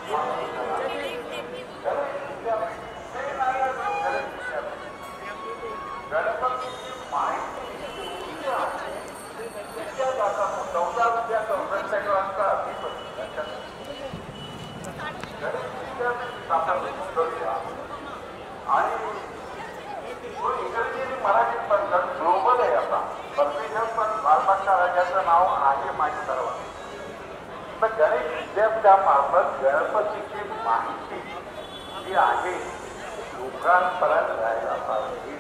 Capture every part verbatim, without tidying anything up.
गणपतीची माहिती जी आहे लोकांपर्यंत जायला पाहिजे.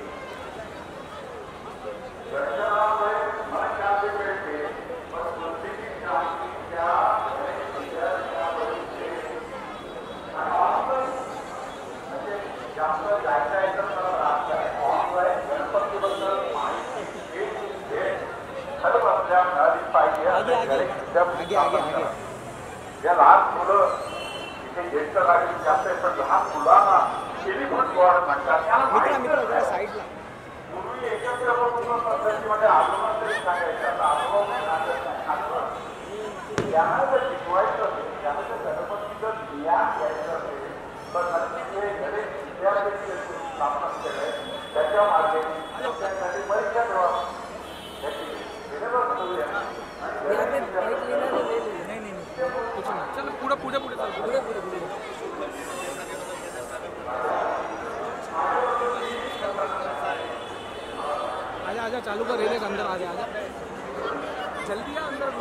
दर्शनामुळे मनशांती मिळते, पण बुद्धीची शांती त्या म्हणजे जास्त जायचं आहे तर मला राहत आहे. ऑनलाईन गणपतीबद्दल माहिती सर्व आपल्या मिळाली पाहिजे. या लहान मुलं इथे ज्येष्ठ नागरिक जास्त आहे, पण लहान मुलांना टेलिफोन द्वारे म्हणतात. पूर्वी एकत्र पद्धतीमध्ये आंदोलन तरी सांगायचं, आता अनुभव नाही सांगत नाही. त्यांना जर शिकवायचं असेल, त्यांना जर गणपतीचं ज्ञान घ्यायचं असेल तर नक्की हे गणेश विद्यापीठ स्थापना केलंय, त्याच्या मार्गे त्यासाठी परीक्षा ठेवा. त्याची विनंती करूया. चल पुढे पुढे पुढे चल पुढे पुढे पुढे आजा आजा चालू कर रेले अंदर आजा आजा जल्दी आ अंदर.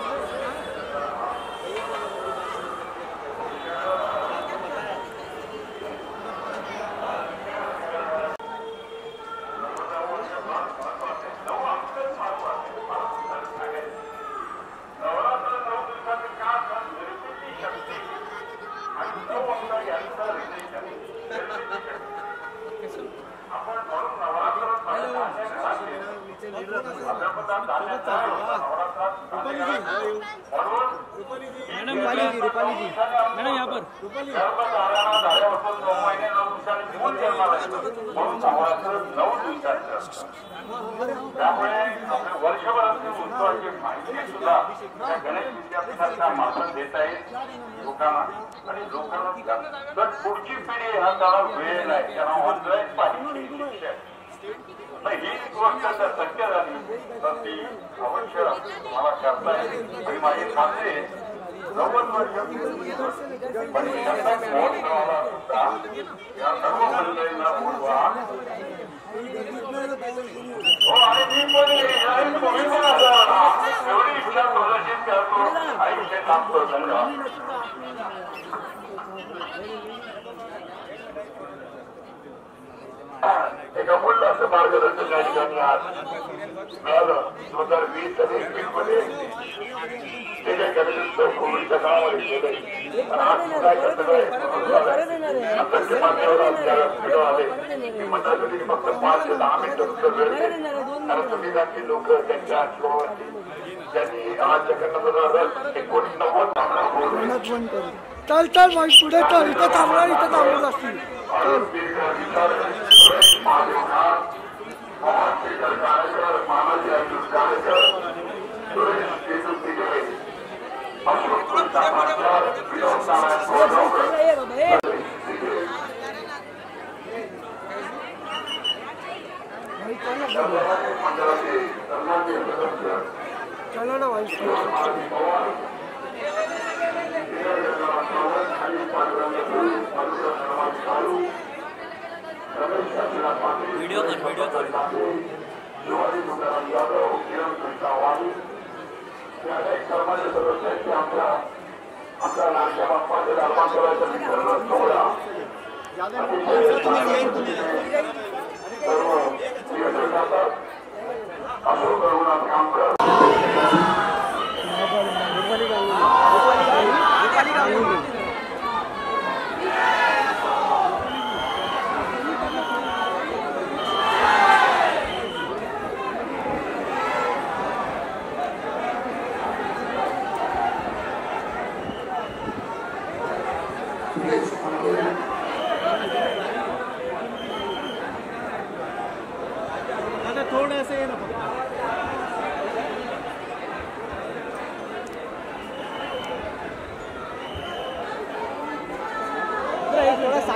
मैडम वाली जी रूपाली जी मैडम यहाँ पर रूपाली त्यामुळे वर्षभरातील उत्सवाची माहिती सुद्धा गणेश विद्यापीठाच्या मार्फत देता येईल लोकांना. आणि लोकांना तर पुढची पिढी हा त्याला वेळ नाही, त्यांना ऑनलाईन पाहिजे. ही गोष्ट जर शक्य झाली तर ती अवश्य मला करता येईल. आणि माझी खात्री नव्वद वर्ष परिषदेचा महोत्सवाला सुद्धा या सर्व मंडळींना बोलवा. हो आणि मी पण तुम्ही पण असं एवढी इच्छा प्रदर्शित करतो. आयुष्य लागतो. धन्यवाद. एका मुलाचं मार्गदर्शन या ठिकाणी आज मिळालं. दोन हजार वीस आणि एकवीस मध्ये ते जे गणेशोत्सव कोविडच्या काळामध्ये केलंय आणि आज काय करतं माध्यमावर व्हिडिओ आले की मंडळासाठी फक्त पाच ते दहा मिनिटं सुद्धा वेळ कारण संविधानची लोक त्यांच्या आशीर्वादाची ज्यांनी आज जगन्नाथ एकोणीस नव्वद चल चल मग पुढे चल. इथं थांबणार इथं थांबणार असतील. चलो ना भाई वीडियो कर वीडियो कर थोड़ा ऐसे ना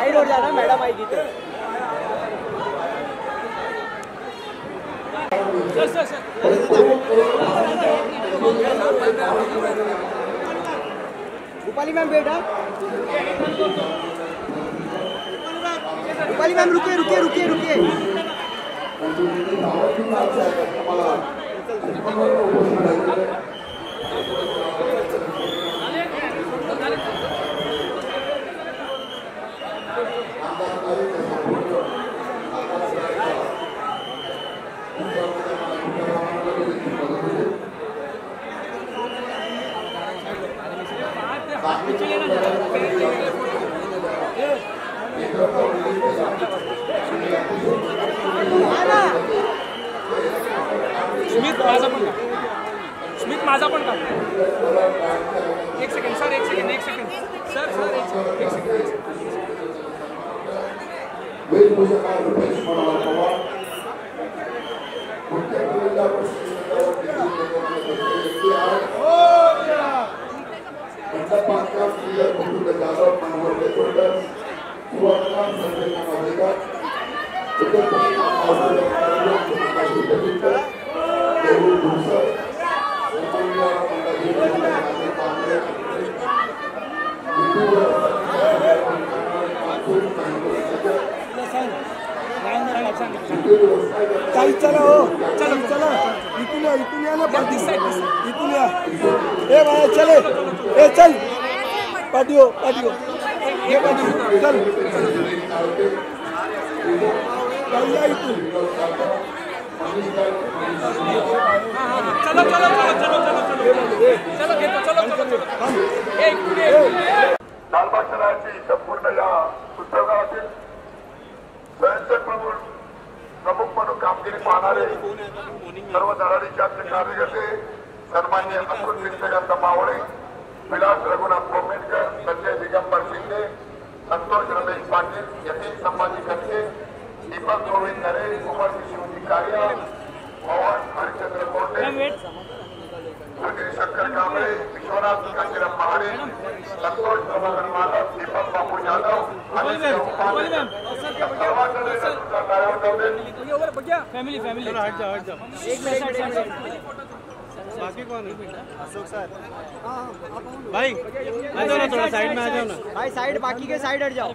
साइड हो जाना, मैडम आएगी तो। Sir sir sir Rupali ma'am बेटा, रूपाली मैम रुकिए रुकिए रुकिए रुकिए। स्मित माझा पण का स्मित माझा पण का एक सेकंड सर एक सेकंड एक सेकंड सर सर एक सेकंड एक सेकंड ताई चलो चलो चलो इतून या इतून या ना पाठी इतून या ए भाई चले ए चल पाटियो पाटियो ये पाटियो चल ताई या इतून चलो चलो चलो चलो चलो चलो घेतो चलो चलो ए पुढे लालबाग शहराची संपूर्ण या उत्सवातील स्वयंसेवक प्रमुख प्रमुख म्हणून कामगिरी पाहणारे सर्व धडाडीचे आमचे कार्यकर्ते सन्मान्य अतुल विष्णुकांत मावळे, विलास रघुनाथ कोमेटकर, संजय दिगंबर शिंदे, संतोष रमेश पाटील, यतीन संभाजी खटके, दीपक गोविंद नरे, कुमार शिवजी कारिया, पवन हरिचंद्र कोटे, सुधीर शंकर कांबळे, विश्वनाथ कांचीराम महारे, संतोष प्रभाकर माधव, दीपक बापू यादव, फैमिली फैमिली हट जाओ हट जाओ एक मिनट बाकी कौन है? अशोक सर भाई आ जाओ ना, थोड़ा साइड में आ जाओ ना भाई, साइड बाकी के साइड हट जाओ।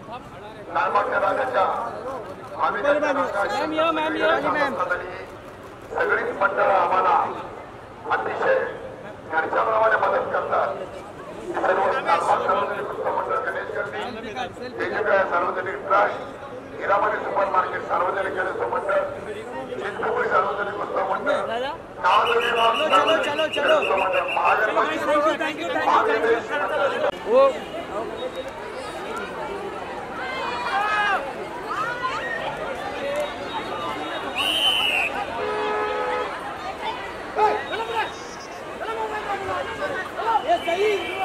मैम ये मैम ये मैम सगळीच मंडळं आम्हाला अतिशय घरच्याप्रमाणे मदत करतात। सर्व सार्वजनिक पुस्तक मंडळ गणेश गर्दी, वेगवेगळ्या सार्वजनिक ट्रस्ट, हिरामणी सुपर मार्केट सार्वजनिक गणेश मंडळ, चिंचपुरी सार्वजनिक पुस्तक मंडळ, चलो चलो चलो वो ये सही